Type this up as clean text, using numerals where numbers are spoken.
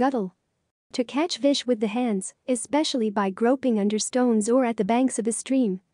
guddle. To catch fish with the hands, especially by groping under stones or at the banks of a stream,